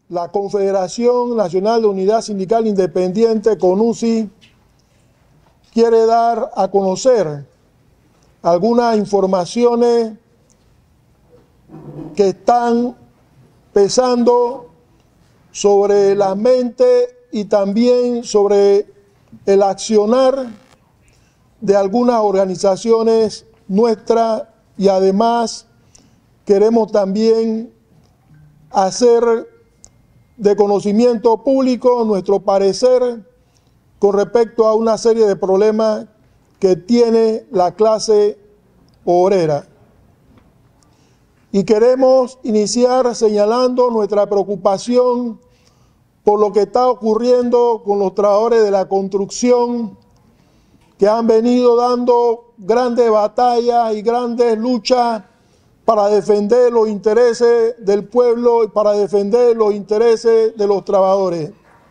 la Confederación Nacional de Unidad Sindical Independiente, CONUSI, quiere dar a conocer algunas informaciones que están pesando sobre la mente y también sobre el accionar de algunas organizaciones nuestras, y además queremos también hacer de conocimiento público nuestro parecer con respecto a una serie de problemas que tiene la clase obrera. Y queremos iniciar señalando nuestra preocupación por lo que está ocurriendo con los trabajadores de la construcción, que han venido dando grandes batallas y grandes luchas para defender los intereses del pueblo y para defender los intereses de los trabajadores.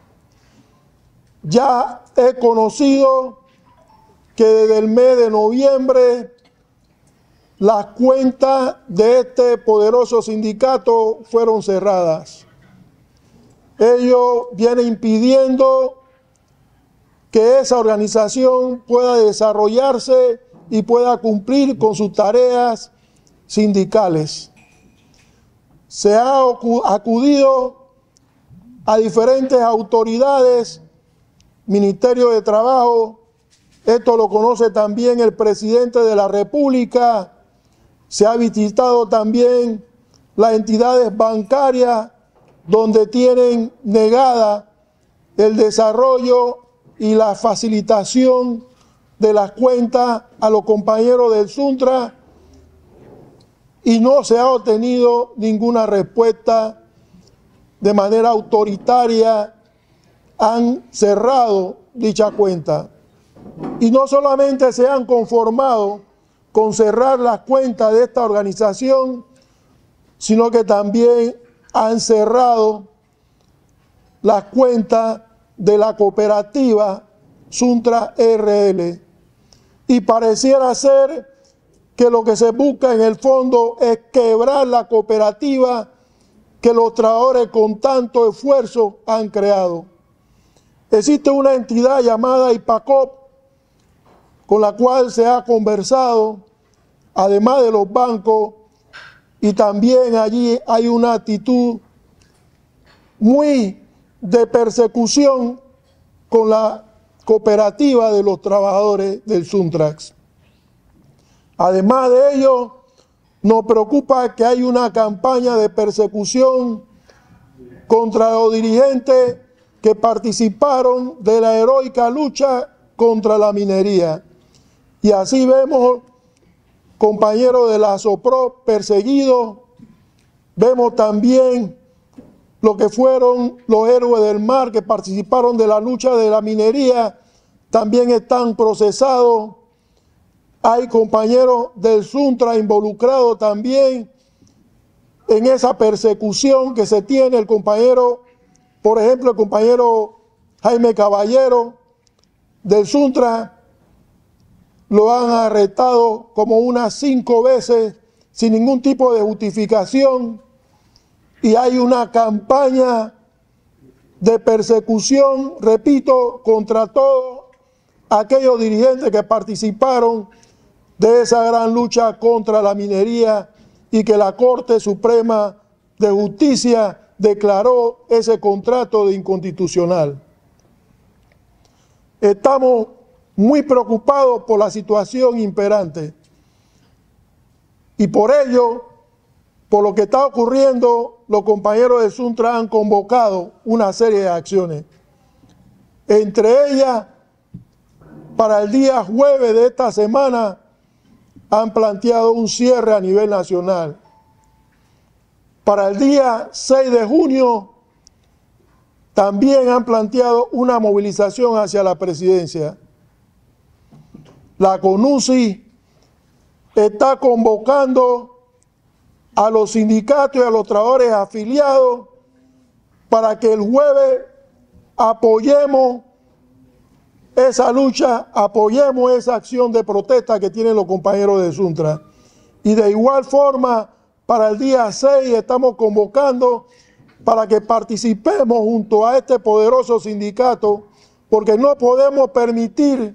Ya he conocido que desde el mes de noviembre las cuentas de este poderoso sindicato fueron cerradas. Ello viene impidiendo que esa organización pueda desarrollarse y pueda cumplir con sus tareas sindicales. Se ha acudido a diferentes autoridades, Ministerio de Trabajo, esto lo conoce también el presidente de la República, se ha visitado también las entidades bancarias donde tienen negada el desarrollo y la facilitación de las cuentas a los compañeros del Suntra, y no se ha obtenido ninguna respuesta. De manera autoritaria han cerrado dicha cuenta. Y no solamente se han conformado con cerrar las cuentas de esta organización, sino que también han cerrado las cuentas de la cooperativa Suntra RL. Y pareciera ser que lo que se busca en el fondo es quebrar la cooperativa que los trabajadores con tanto esfuerzo han creado. Existe una entidad llamada IPACOP, con la cual se ha conversado, además de los bancos, y también allí hay una actitud muy de persecución con la cooperativa de los trabajadores del Suntrax. Además de ello, nos preocupa que hay una campaña de persecución contra los dirigentes que participaron de la heroica lucha contra la minería. Y así vemos compañeros de la SOPRO perseguidos, vemos también lo que fueron los héroes del mar que participaron de la lucha de la minería, también están procesados. Hay compañeros del Suntra involucrados también en esa persecución que se tiene. El compañero, por ejemplo, el compañero Jaime Caballero del Suntra, lo han arrestado como unas 5 veces sin ningún tipo de justificación, y hay una campaña de persecución, repito, contra todos aquellos dirigentes que participaron de esa gran lucha contra la minería y que la Corte Suprema de Justicia declaró ese contrato de inconstitucional. Estamos muy preocupados por la situación imperante y por ello, por lo que está ocurriendo, los compañeros de Suntra han convocado una serie de acciones. Entre ellas, para el día jueves de esta semana, han planteado un cierre a nivel nacional. Para el día 6 de junio, también han planteado una movilización hacia la presidencia. La CONUSI está convocando a los sindicatos y a los trabajadores afiliados para que el jueves apoyemos esa lucha, apoyemos esa acción de protesta que tienen los compañeros de Suntra. Y de igual forma, para el día 6 estamos convocando para que participemos junto a este poderoso sindicato, porque no podemos permitir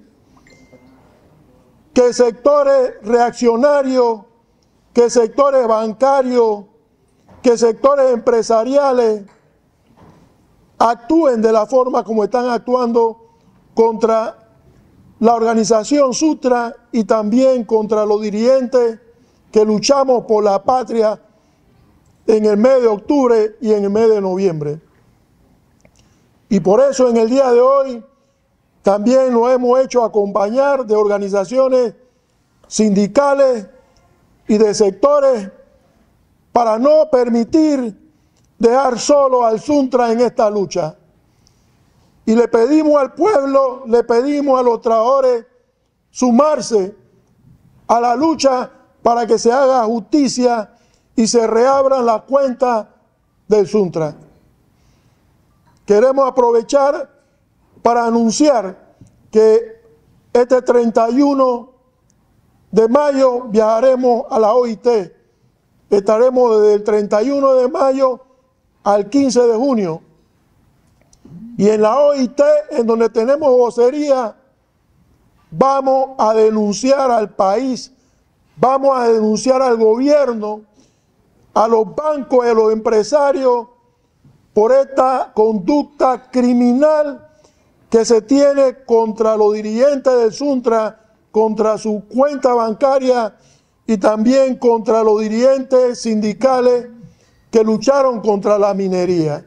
que sectores reaccionarios, que sectores bancarios, que sectores empresariales actúen de la forma como están actuando contra la organización Sutra y también contra los dirigentes que luchamos por la patria en el mes de octubre y en el mes de noviembre. Y por eso en el día de hoy también nos hemos hecho acompañar de organizaciones sindicales y de sectores para no permitir dejar solo al Suntra en esta lucha. Y le pedimos al pueblo, le pedimos a los trabajadores sumarse a la lucha para que se haga justicia y se reabran las cuentas del Suntra. Queremos aprovechar para anunciar que este 31 de mayo viajaremos a la OIT. Estaremos desde el 31 de mayo al 15 de junio. Y en la OIT, en donde tenemos vocería, vamos a denunciar al país, vamos a denunciar al gobierno, a los bancos y a los empresarios por esta conducta criminal que se tiene contra los dirigentes del Suntra, contra su cuenta bancaria y también contra los dirigentes sindicales que lucharon contra la minería.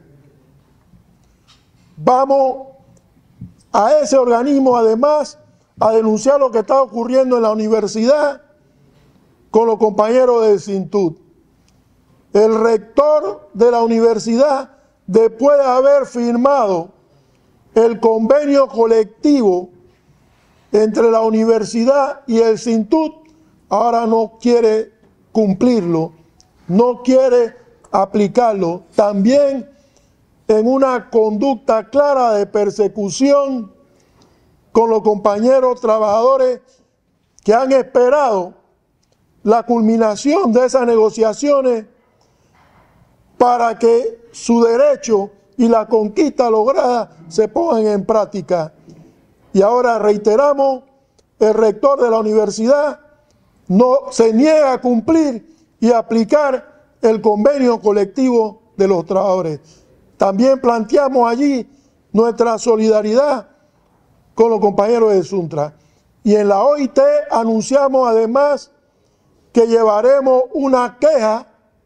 Vamos a ese organismo además a denunciar lo que está ocurriendo en la universidad con los compañeros del SINTUT. El rector de la universidad, después de haber firmado el convenio colectivo entre la universidad y el SINTUT, ahora no quiere cumplirlo, no quiere aplicarlo. También en una conducta clara de persecución con los compañeros trabajadores que han esperado la culminación de esas negociaciones para que su derecho y la conquista lograda se pongan en práctica. Y ahora reiteramos, el rector de la universidad no se niega a cumplir y aplicar el convenio colectivo de los trabajadores. También planteamos allí nuestra solidaridad con los compañeros de Suntra. Y en la OIT anunciamos además que llevaremos una queja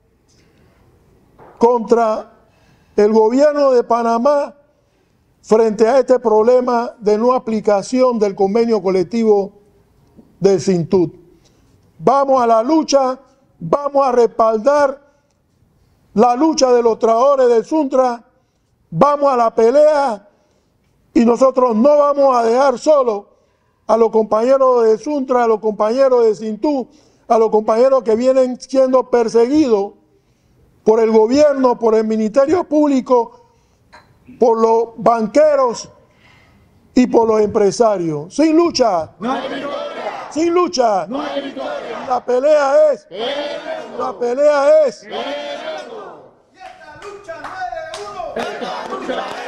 contra el gobierno de Panamá frente a este problema de no aplicación del convenio colectivo del SINTUT. Vamos a la lucha, vamos a respaldar la lucha de los trabajadores del Suntra, vamos a la pelea y nosotros no vamos a dejar solo a los compañeros de Suntra, a los compañeros de SINTUT, a los compañeros que vienen siendo perseguidos por el gobierno, por el Ministerio Público, por los banqueros y por los empresarios. Sin lucha, no hay victoria. Sin lucha, no hay victoria. La pelea es, la pelea es. Y esta lucha no es de uno. Esta lucha es